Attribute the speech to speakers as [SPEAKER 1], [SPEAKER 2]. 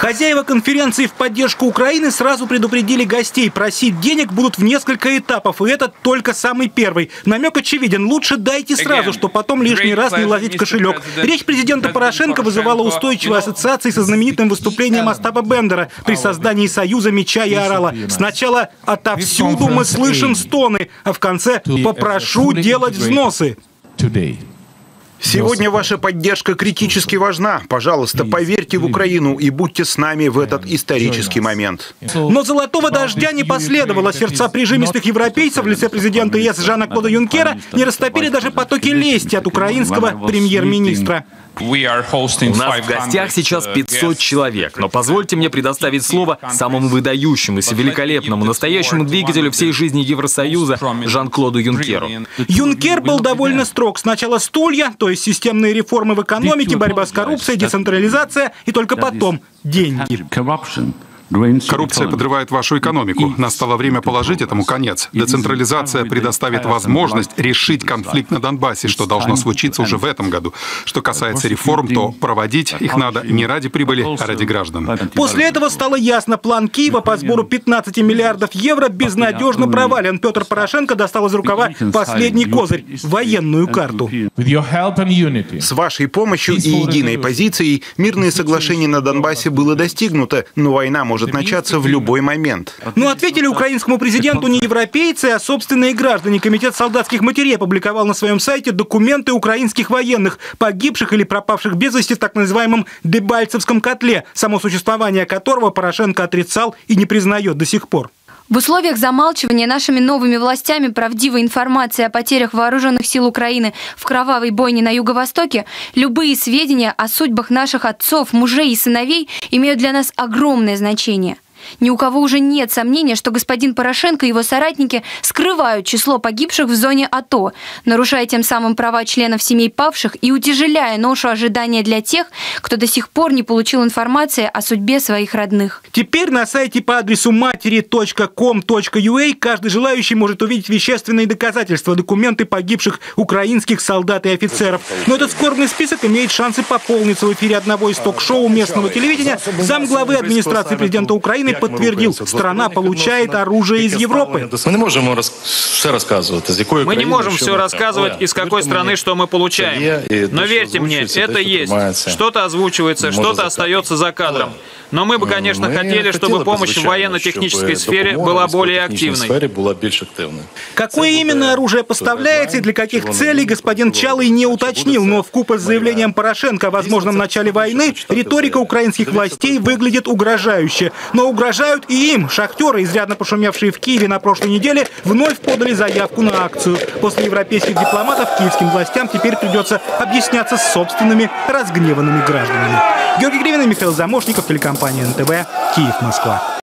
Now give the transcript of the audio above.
[SPEAKER 1] Хозяева конференции в поддержку Украины сразу предупредили гостей. Просить денег будут в несколько этапов, и это только самый первый. Намек очевиден. Лучше дайте сразу, чтобы потом лишний раз не лазить в кошелек. Речь президента Порошенко вызывала устойчивые ассоциации со знаменитым выступлением Остапа Бендера при создании Союза меча и орала. Сначала «отовсюду мы слышим стоны», а в конце «попрошу делать взносы».
[SPEAKER 2] Сегодня ваша поддержка критически важна. Пожалуйста, поверьте в Украину и будьте с нами в этот исторический момент.
[SPEAKER 1] Но золотого дождя не последовало. Сердца прижимистых европейцев в лице президента ЕС Жана-Клода Юнкера не растопили даже потоки лести от украинского премьер-министра.
[SPEAKER 3] У нас в гостях сейчас 500 человек, но позвольте мне предоставить слово самому выдающемуся, великолепному, настоящему двигателю всей жизни Евросоюза Жан-Клоду Юнкеру.
[SPEAKER 1] Юнкер был довольно строг. Сначала стулья, то есть системные реформы в экономике, борьба с коррупцией, децентрализация, и только потом деньги.
[SPEAKER 4] Коррупция подрывает вашу экономику. Настало время положить этому конец. Децентрализация предоставит возможность решить конфликт на Донбассе, что должно случиться уже в этом году. Что касается реформ, то проводить их надо не ради прибыли, а ради граждан.
[SPEAKER 1] После этого стало ясно, план Киева по сбору 15 миллиардов евро безнадежно провален. Петр Порошенко достал из рукава последний козырь – военную карту.
[SPEAKER 2] С вашей помощью и единой позицией мирное соглашение на Донбассе было достигнуто, но война может начаться в любой момент.
[SPEAKER 1] Но ответили украинскому президенту не европейцы, а собственные граждане. Комитет солдатских матерей опубликовал на своем сайте документы украинских военных, погибших или пропавших без вести в так называемом Дебальцевском котле, само существование которого Порошенко отрицал и не признает до сих пор.
[SPEAKER 5] В условиях замалчивания нашими новыми властями правдивой информации о потерях вооруженных сил Украины в кровавой бойне на Юго-Востоке, любые сведения о судьбах наших отцов, мужей и сыновей имеют для нас огромное значение. Ни у кого уже нет сомнения, что господин Порошенко и его соратники скрывают число погибших в зоне АТО, нарушая тем самым права членов семей павших и утяжеляя ношу ожидания для тех, кто до сих пор не получил информации о судьбе своих родных.
[SPEAKER 1] Теперь на сайте по адресу materi.com.ua каждый желающий может увидеть вещественные доказательства, документы погибших украинских солдат и офицеров. Но этот скорбный список имеет шансы пополниться. В эфире одного из ток-шоу местного телевидения замглавы администрации президента Украины подтвердил, страна получает оружие из Европы.
[SPEAKER 6] Мы не можем все рассказывать,
[SPEAKER 7] из какой страны что мы получаем. Но верьте мне, это есть. Что-то озвучивается, что-то остается за кадром. Но мы бы, конечно, хотели, чтобы помощь в военно-технической сфере была более активной.
[SPEAKER 1] Какое именно оружие поставляется и для каких целей, господин Чалый не уточнил, но вкупе с заявлением Порошенко о возможном начале войны риторика украинских властей выглядит угрожающе. Но угрожают и им. Шахтеры, изрядно пошумевшие в Киеве на прошлой неделе, вновь подали заявку на акцию. После европейских дипломатов киевским властям теперь придется объясняться с собственными разгневанными гражданами. Георгий Гривин и Михаил Замошников, телекомпания НТВ, Киев, Москва.